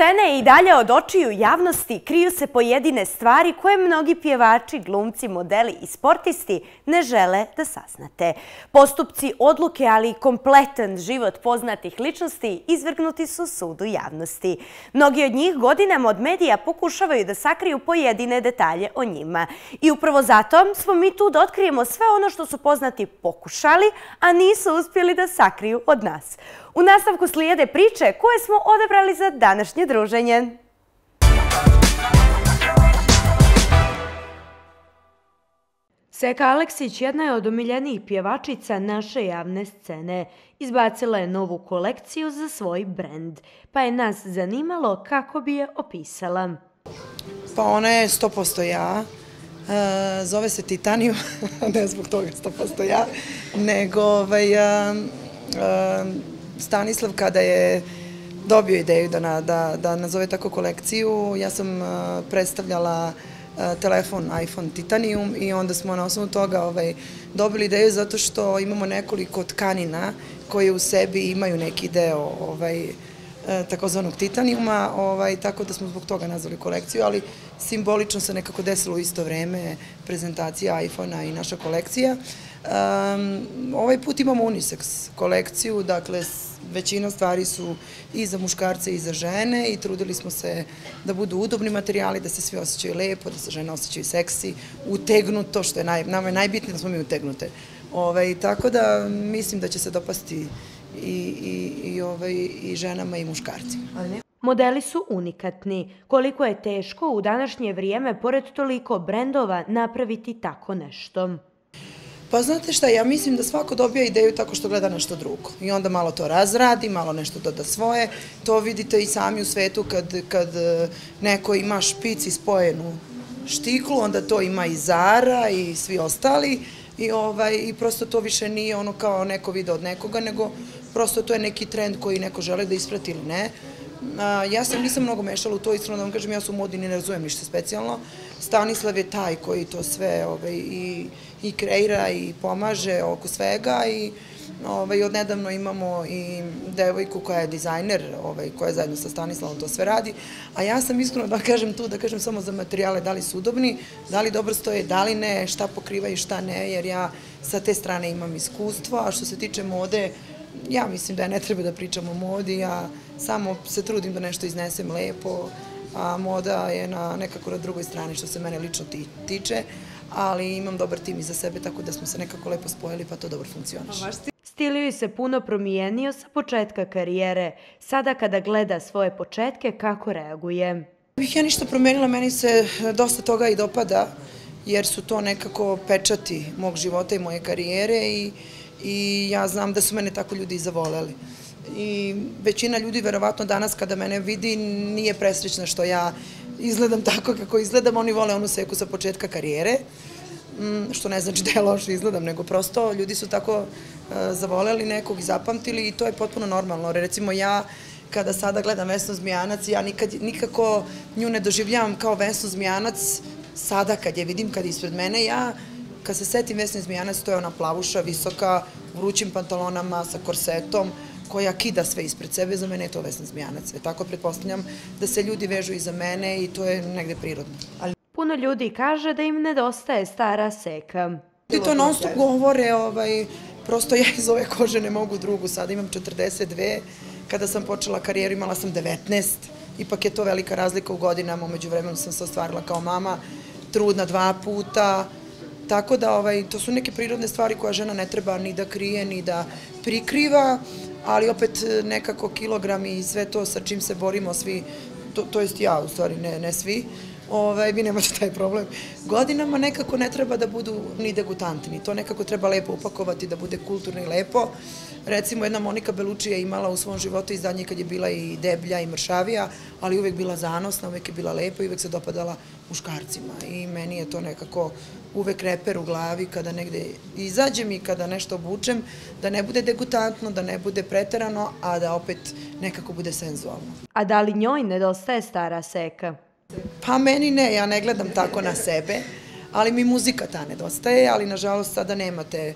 scene i dalje od očiju javnosti kriju se pojedine stvari koje mnogi pjevači, glumci, modeli i sportisti ne žele da saznate. Postupci, odluke, ali i kompletan život poznatih ličnosti izvrgnuti su sudu javnosti. Mnogi od njih godinama od medija pokušavaju da sakriju pojedine detalje o njima. I upravo zato smo mi tu da otkrijemo sve ono što su poznati pokušali, a nisu uspjeli da sakriju od nas. U nastavku slijede priče koje smo odabrali za današnje druženje. Seka Aleksić jedna je od omiljenijih pjevačica naše javne scene. Izbacila je novu kolekciju za svoj brend, pa je nas zanimalo kako bi je opisala. Pa ona je 100% ja. Zove se Titanijum, ne zbog toga 100% ja, nego Stanislav kada je dobio ideju da nazove tako kolekciju, ja sam predstavljala telefon iPhone Titanium i onda smo na osnovu toga dobili ideju zato što imamo nekoliko tkanina koje u sebi imaju neki deo takozvanog titanijuma, tako da smo zbog toga nazvali kolekciju, ali simbolično se nekako desilo u isto vreme prezentacija iPhone-a i naša kolekcija. Ovaj put imamo unisex kolekciju, dakle većina stvari su i za muškarce i za žene i trudili smo se da budu udobni materijali, da se svi osjećaju lepo, da se žene osjećaju seksi, utegnuto, što je nama je najbitnije da smo mi utegnute. Tako da mislim da će se dopasti i ženama i muškarcima. Modeli su unikatni. Koliko je teško u današnje vrijeme, pored toliko brendova, napraviti tako nešto? Pa znate šta, ja mislim da svako dobija ideju tako što gleda nešto drugo. I onda malo to razradi, malo nešto doda svoje. To vidite i sami u svetu kad neko ima špic i spojenu štiklu, onda to ima i Zara i svi ostali. I prosto to više nije ono kao neko video od nekoga, nego prosto to je neki trend koji neko žele da isprati ili ne. Ja se nisam mnogo mešala u to, iskreno da vam kažem, ja sam u modi i ne razumijem ništa specijalno. Stanislav je taj koji to sve i kreira i pomaže oko svega i odnedavno imamo i devojku koja je dizajner, koja zajedno sa Stanislavom to sve radi, a ja sam iskreno da kažem tu, da kažem samo za materijale, da li su udobni, da li dobro stoje, da li ne, šta pokrivaju, šta ne, jer ja sa te strane imam iskustvo, a što se tiče mode, ja mislim da ne treba da pričam o modi, ja samo se trudim da nešto iznesem lepo, a moda je nekako na drugoj strani što se mene lično tiče, ali imam dobar tim iza sebe, tako da smo se nekako lepo spojili pa to dobro funkcioniše. Stil joj se puno promijenio sa početka karijere. Sada kada gleda svoje početke, kako reaguje? Bih ja ništa promenila, meni se dosta toga i dopada, jer su to nekako pečati mog života i moje karijere i ja znam da su mene tako ljudi i zavoleli. I većina ljudi verovatno danas kada mene vidi nije presrećna što ja izgledam tako kako izgledam, oni vole onu Seku sa početka karijere, što ne znači da ja loše izgledam, nego prosto ljudi su tako zavoleli nekog i zapamtili i to je potpuno normalno. Recimo ja kada sada gledam Vesnu Zmijanac, ja nikako nju ne doživljavam kao Vesnu Zmijanac sada kad je vidim, kad je ispred mene, ja kad se setim Vesne Zmijanac, to je ona plavuša, visoka, u vrućim pantalonama sa korsetom, koja kida sve ispred sebe, za mene je to Vesna Zmijanac. Tako pretpostavljam da se ljudi vežu iza mene i to je negde prirodno. Puno ljudi kaže da im nedostaje stara Seka. I to non stop govore, prosto ja iz ove kože ne mogu drugu, sada imam 42, kada sam počela karijeru imala sam 19, ipak je to velika razlika u godinama, umeđu vremenu sam se ostvarila kao mama, trudna 2 puta, tako da to su neke prirodne stvari koja žena ne treba ni da krije, ni da prikriva, ali opet nekako kilogrami i sve to sa čim se borimo svi, to jest ja u stvari, ne svi, vi nemate taj problem. Godinama nekako ne treba da budu ni degutantni, to nekako treba lepo upakovati, da bude kulturno i lepo. Recimo jedna Monika Belucci je imala u svom životu izdanje kad je bila i deblja i mršavija, ali uvek bila zanosna, uvek je bila lepa i uvek se dopadala muškarcima i meni je to nekako uvek reper u glavi kada negde izađem i kada nešto obučem, da ne bude degutantno, da ne bude preterano, a da opet nekako bude senzualno. A da li njoj nedostaje stara Seka? Pa meni ne, ja ne gledam tako na sebe, ali mi muzika ta nedostaje, ali nažalost sada nemate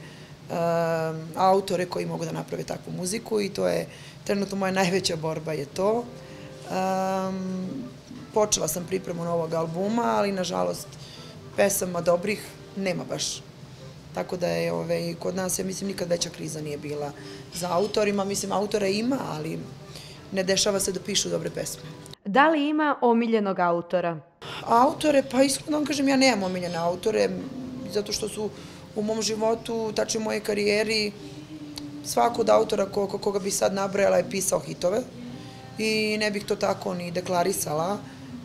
autore koji mogu da naprave takvu muziku i to je trenutno moja najveća borba je to. Počela sam pripremu novog albuma, ali nažalost pesama dobrih nema baš. Tako da je kod nas, ja mislim, nikad veća kriza nije bila za autorima. Mislim, autora ima, ali ne dešava se da pišu dobre pesme. Da li ima omiljenog autora? Autore, pa iskreno da vam kažem, ja nemam omiljene autore, zato što su u mom životu, tačnije u mojej karijeri, svako od autora koga bi sad nabrojala je pisao hitove i ne bih to tako ni deklarisala.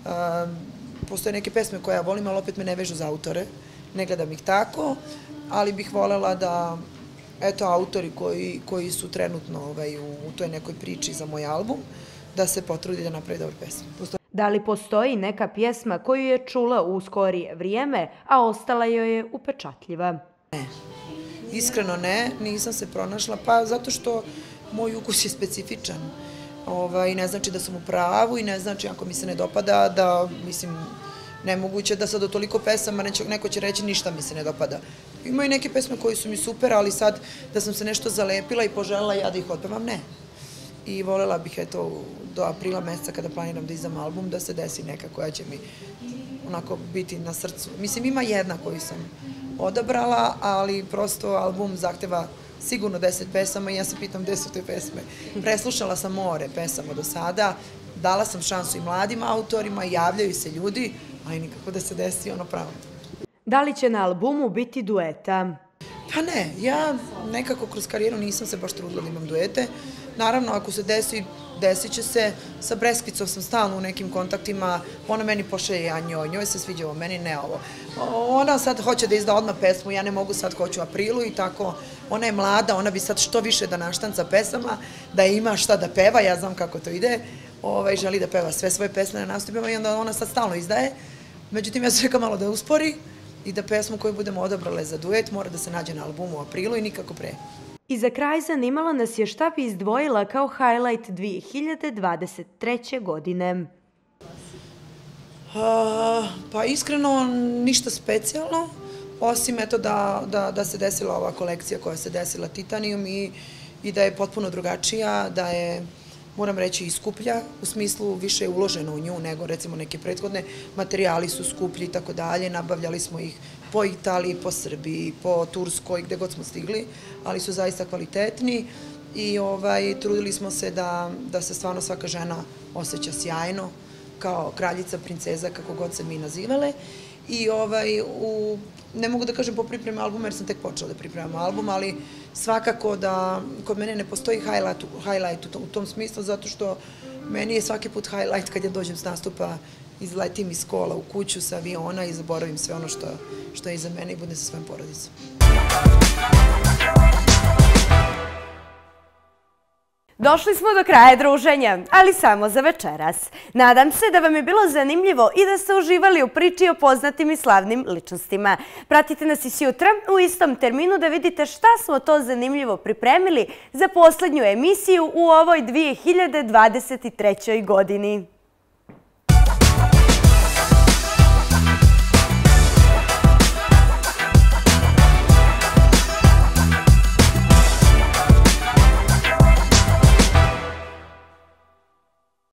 Postoje neke pesme koje ja volim, ali opet me ne vežu za autore, ne gledam ih tako, ali bih volela da, eto, autori koji su trenutno u toj nekoj priči za moj album, da se potrudi da napravi dobre pesme. Da li postoji neka pjesma koju je čula u skorije vrijeme, a ostala joj je upečatljiva? Ne, iskreno ne, nisam se pronašla, pa zato što moj ukus je specifičan. Ne znači da sam u pravu i ne znači ako mi se ne dopada da, mislim, nemoguće da sad od toliko pesama neko će reći ništa mi se ne dopada. Ima i neke pesme koje su mi super, ali sad da sam se nešto zalepila i poželjela ja da ih otpevam, ne. I voljela bih, eto, do aprila meseca kada planiram da izdam album, da se desi neka koja će mi onako biti na srcu. Mislim, ima jedna koju sam odabrala, ali prosto album zahteva sigurno 10 pesama i ja se pitam gde su te pesme. Preslušala sam more pesama do sada, dala sam šansu i mladim autorima, javljaju se ljudi, ali nikako da se desi ono pravo. Da li će na albumu biti dueta? Pa ne, ja nekako kroz karijeru nisam se baš trudila da imam duete. Naravno, ako se desi, desit će se. Sa Breskvicom sam stalno u nekim kontaktima, ona meni pošalje, ja njoj se sviđa ovo, meni ne ovo. Ona sad hoće da izda odmah pesmu, ja ne mogu sad, hoću u aprilu i tako. Ona je mlada, ona bi sad što više da naštanca pesama, da ima šta da peva, ja znam kako to ide. Želi da peva sve svoje pesme na nastupima i onda ona sad stalno izdaje. Međutim, ja se čekam malo da uspori i da pesmu koju budemo odabrale za duet mora da se nađe na albumu u aprilu i nikako pre. I za kraj zanimalo nas je šta bi izdvojila kao highlight 2023. godine. Pa iskreno ništa specijalno, osim eto da se desila ova kolekcija koja se desila Titanium i da je potpuno drugačija, da je, moram reći, i skuplja, u smislu više je uloženo u nju nego recimo neke prethodne, materijali su skuplji i tako dalje, nabavljali smo ih po Italiji, po Srbiji, po Turskoj, gde god smo stigli, ali su zaista kvalitetni i trudili smo se da se stvarno svaka žena osjeća sjajno, kao kraljica, princeza, kako god se mi nazivale. I ne mogu da kažem po pripremi albuma, jer sam tek počela da pripremam album, ali svakako da kod mene ne postoji highlight u tom smislu, zato što meni je svaki put highlight kad ja dođem s nastupa, izletim iz kola u kuću sa aviona i zaboravim sve ono što je iza mene i budem sa svojom porodicom. Došli smo do kraja druženja, ali samo za večeras. Nadam se da vam je bilo zanimljivo i da ste uživali u priči o poznatim i slavnim ličnostima. Pratite nas i sutra u istom terminu da vidite šta smo to zanimljivo pripremili za poslednju emisiju u ovoj 2023. godini.